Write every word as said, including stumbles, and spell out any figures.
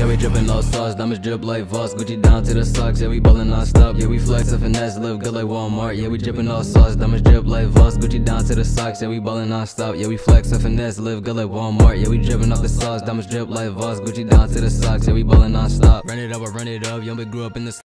Yeah, we drippin' all sauce, diamonds drip like Voss. Gucci down to the socks, yeah, we ballin' non-stop. Yeah, we flex and finesse, live good like Walmart. Yeah, we drippin' all sauce, diamonds drip like Voss. Gucci down to the socks, yeah, we ballin' non-stop. Yeah, we flex and finesse, live good like Walmart. Yeah, we drippin' off the sauce, diamonds drip like Voss. Gucci down to the socks, yeah, we ballin' non-stop. Run it up, I run it up, young bitch grew up in the